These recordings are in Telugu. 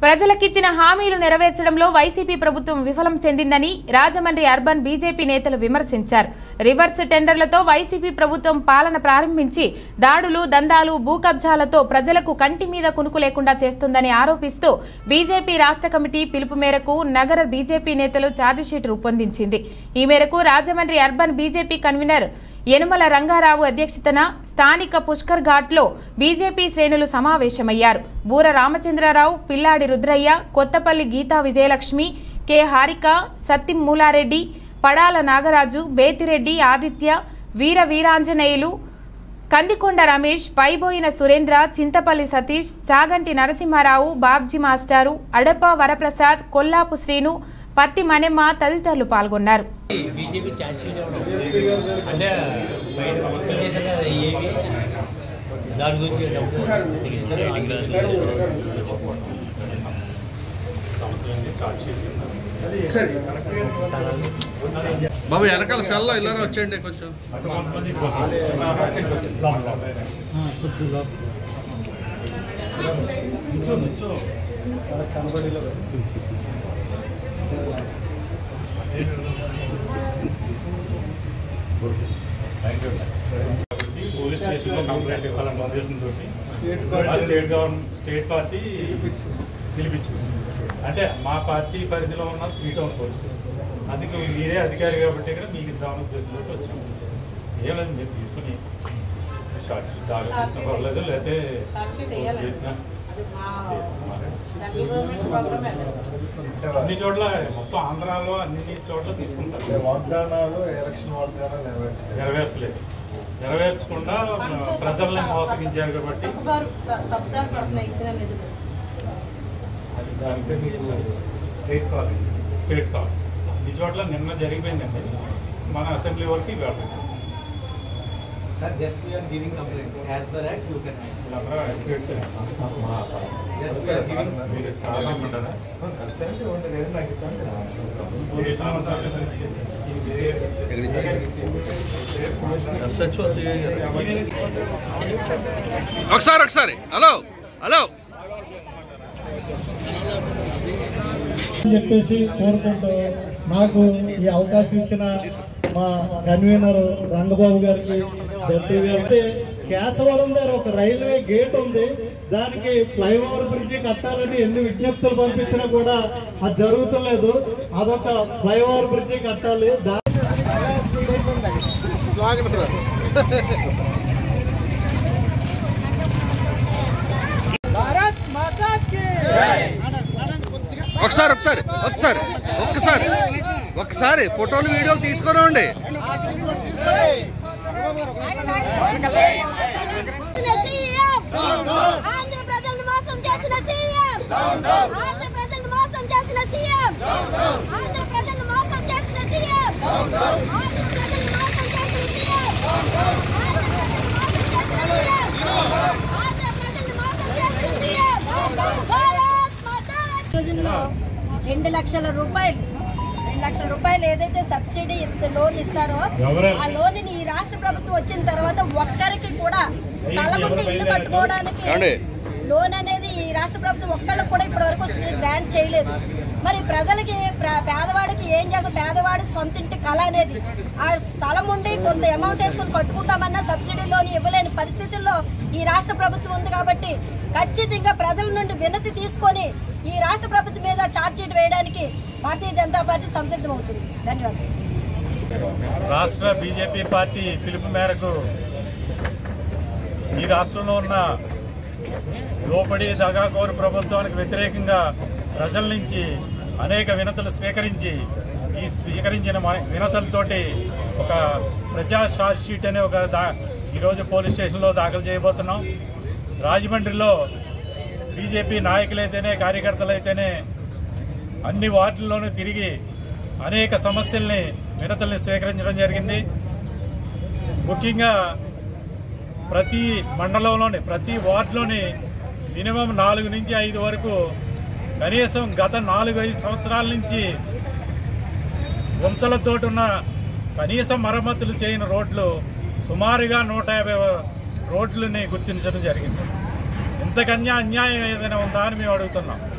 ప్రజలకిచ్చిన హామీలు నెరవేర్చడంలో వైసీపీ ప్రభుత్వం విఫలం చెందిందని రాజమండ్రి అర్బన్ బీజేపీ నేతలు విమర్శించారు. రివర్స్ టెండర్లతో వైసీపీ ప్రభుత్వం పాలన ప్రారంభించి దాడులు, దందాలు, భూ కబ్జాలతో ప్రజలకు కంటి మీద కునుకు లేకుండా చేస్తుందని ఆరోపిస్తూ బీజేపీ రాష్ట్ర కమిటీ పిలుపు మేరకు నగర బీజేపీ నేతలు ఛార్జిషీట్ రూపొందించింది. ఈ మేరకు Rajahmundry urban BJP convener Yanamala Rangarao అధ్యక్షతన స్థానిక పుష్కర్ ఘాట్లో బీజేపీ శ్రేణులు సమావేశమయ్యారు. బూర రామచంద్రరావు, పిల్లాడి రుద్రయ్య, కొత్తపల్లి గీతా విజయలక్ష్మి, కె హారిక, సత్యం మూలారెడ్డి, పడాల నాగరాజు, బేతిరెడ్డి ఆదిత్య, వీర వీరాంజనేయులు, కందికొండ రమేష్, పైబోయిన సురేంద్ర, చింతపల్లి సతీష్, చాగంటి నరసింహారావు, బాబ్జీ మాస్టారు, అడప వరప్రసాద్, కొల్లాపు శ్రీను, పత్తి మನೆమ్మ తదితరులు పాల్గొన్నారు. బాబు వెనకాల సెల్లో ఇలా వచ్చేయండి కొంచెం. పోలీస్ స్టేషన్లో కంప్లైంట్ ఇవ్వాలన్న ఉద్దేశంతో స్టేట్ పార్టీ పిలిపించింది. అంటే మా పార్టీ పరిధిలో ఉన్న 3 టౌన్ పోలీస్ స్టేషన్, అందుకే మీరే అధికారి కాబట్టి ఇక్కడ మీకు ఇద్దామన్న ఉద్దేశంతో వచ్చాము. ఏం లేదు, మీరు తీసుకుని షార్ట్ షీట్ పర్లేదు, లేకపోతే అన్ని చోట్ల మొత్తం ఆంధ్రాలో అన్ని చోట్ల తీసుకుంటారు. వాగ్దానాలు ఎలక్షన్ వాగ్దానాలు నెరవేర్చలేదు, నెరవేర్చకుండా ప్రజల్ని మోసగించారు కాబట్టి స్టేట్ కాల్ అన్ని చోట్ల నిన్న జరిగిపోయిందండి. మన అసెంబ్లీ వరకు ఇవ్వాలి. Sir, just we are giving complaint. As per act, you can ask. ఒకసారి హలో హలో చెప్పేసి కోరుకుంటూ నాకు ఈ అవకాశం ఇచ్చిన మా కన్వీనర్ రంగబాబు గారికి, అంటే కేశవరం దగ్గర ఒక రైల్వే గేట్ ఉంది, దానికి ఫ్లైఓవర్ బ్రిడ్జి కట్టాలని ఎన్ని విజ్ఞప్తులు పంపించినా కూడా అది జరుగుతులేదు. అదొక ఫ్లైఓవర్ బ్రిడ్జి కట్టాలి. ఒకసారి ఫోటోలు వీడియోలు తీసుకురండి. $2 లక్షల ఏదైతే సబ్సిడీ లోన్ ఇస్తారో ఆ లోన్ ని ఈ రాష్ట్ర ప్రభుత్వం వచ్చిన తర్వాత ఒక్కరికి కూడా స్థలం ఉంటే ఇల్లు కట్టుకోవడానికి లోన్ అనేది ఈ రాష్ట్ర ప్రభుత్వం ఒక్కళ్ళకి కూడా ఇప్పటి వరకు గ్రాంట్ చేయలేదు. మరి ప్రజలకి, పేదవాడికి ఏం చేస్తాం? పేదవాడికి సొంత ఇంటి కళ అనేది, ఆ స్థలం ఉండి కొంత అమౌంట్ వేసుకుని కట్టుకుంటామన్నా సబ్సిడీ లోన్ ఇవ్వలేని పరిస్థితుల్లో ఈ రాష్ట్ర ప్రభుత్వం ఉంది. కాబట్టి ఖచ్చితంగా ప్రజల నుండి వినతి తీసుకొని ఈ రాష్ట్ర ప్రభుత్వం మీద ఛార్జ్షీట్ వేయడానికి భారతీయ జనతా పార్టీ సంసిద్ధమవుతుంది. ధన్యవాదాలు. రాష్ట్ర బీజేపీ పార్టీ పిలుపు మేరకు ఈ రాష్ట్రంలో ఉన్న లోబడి దగాకోరు ప్రభుత్వానికి వ్యతిరేకంగా ప్రజల నుంచి అనేక వినతులు స్వీకరించిన వినతులతోటి ఒక ప్రజా ఛార్జ్ షీట్ అనే ఈరోజు పోలీస్ స్టేషన్లో దాఖలు చేయబోతున్నాం. రాజమండ్రిలో బీజేపీ నాయకులైతేనే, కార్యకర్తలైతేనే అన్ని వార్డుల్లోనూ తిరిగి అనేక సమస్యల్ని, వినతుల్ని స్వీకరించడం జరిగింది. ముఖ్యంగా ప్రతి మండలంలోని, ప్రతి వార్డులోని మినిమం 4 నుంచి 5 వరకు కనీసం గత 4-5 సంవత్సరాల నుంచి గుంతలతో ఉన్న కనీసం మరమ్మతులు చేయని రోడ్లు సుమారుగా 150 రోడ్లని గుర్తించడం జరిగింది. ఇంతకన్నా అన్యాయం ఏదైనా ఉందా అని మేము అడుగుతున్నాం.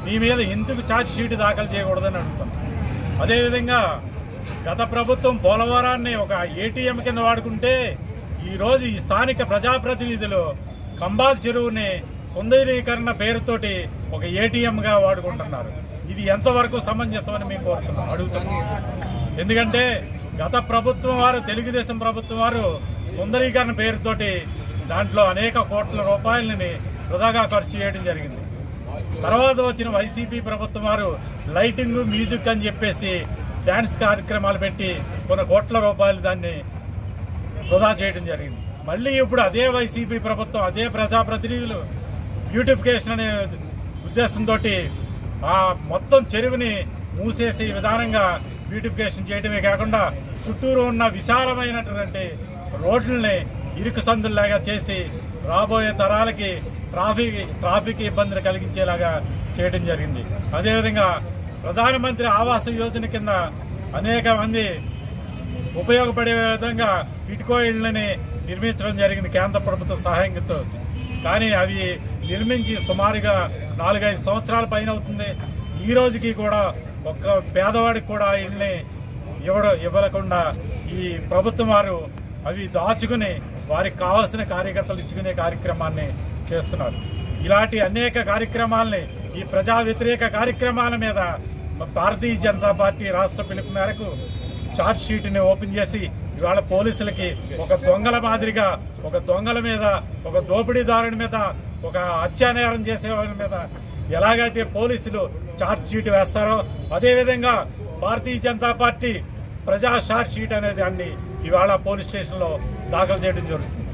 మీ మీద ఎందుకు ఛార్జ్ షీట్ దాఖలు చేయకూడదని అడుగుతాం. అదేవిధంగా గత ప్రభుత్వం పోలవరాన్ని ఒక ఏటీఎం కింద వాడుకుంటే ఈరోజు ఈ స్థానిక ప్రజాప్రతినిధులు కంబాల్ చెరువుని సుందరీకరణ పేరుతోటి ఒక ఏటీఎంగా వాడుకుంటున్నారు. ఇది ఎంతవరకు సమంజసమని మేము అడుగుతున్నాం. ఎందుకంటే గత ప్రభుత్వం వారు, తెలుగుదేశం ప్రభుత్వం వారు సుందరీకరణ పేరుతోటి దాంట్లో అనేక కోట్ల రూపాయలని వృధాగా ఖర్చు చేయడం జరిగింది. తర్వాత వచ్చిన వైసీపీ ప్రభుత్వం వారు లైటింగ్, మ్యూజిక్ అని చెప్పేసి డాన్స్ కార్యక్రమాలు పెట్టి కొన్ని కోట్ల రూపాయలు దాన్ని వృధా చేయడం జరిగింది. మళ్ళీ ఇప్పుడు అదే వైసీపీ ప్రభుత్వం, అదే ప్రజాప్రతినిధులు బ్యూటిఫికేషన్ అనే ఉద్దేశంతో ఆ మొత్తం చెరువుని మూసేసి విధానంగా బ్యూటిఫికేషన్ చేయడమే కాకుండా చుట్టూరు ఉన్న విశాలమైనటువంటి రోడ్లని ఇరుకు సందుల్లాగా చేసి రాబోయే తరాలకి ట్రాఫిక్ ఇబ్బందులు కలిగించేలాగా చేయడం జరిగింది. అదేవిధంగా ప్రధానమంత్రి ఆవాస్ యోజన కింద అనేక మంది ఉపయోగపడే విధంగా ఇటుకో ఇళ్లని నిర్మించడం జరిగింది కేంద్ర ప్రభుత్వ సహాయంతో. కానీ అవి నిర్మించి సుమారుగా 4-5 సంవత్సరాల పైన అవుతుంది. ఈ రోజుకి కూడా ఒక్క పేదవాడికి కూడా ఇళ్ళని ఇవ్వకుండా ఈ ప్రభుత్వం వారు అవి దాచుకుని వారికి కావాల్సిన కార్యకర్తలు ఇచ్చుకునే కార్యక్రమాన్ని చేస్తున్నారు. ఇలాంటి అనేక కార్యక్రమాలని, ఈ ప్రజా వ్యతిరేక కార్యక్రమాల మీద భారతీయ జనతా పార్టీ రాష్ట్ర పిలుపు మేరకు ఛార్జ్ షీట్ ని ఓపెన్ చేసి ఇవాళ పోలీసులకి ఒక దొంగల మాదిరిగా, ఒక దొంగల మీద, ఒక దోపిడీదారుని మీద, ఒక హత్యానేరం చేసే వాళ్ళ మీద ఎలాగైతే పోలీసులు ఛార్జ్ షీట్ వేస్తారో అదేవిధంగా భారతీయ జనతా పార్టీ ప్రజా ఛార్జ్ షీట్ అనేది అన్ని ఇవాళ పోలీస్ స్టేషన్ లో దాఖలు చేయడం జరుగుతుంది.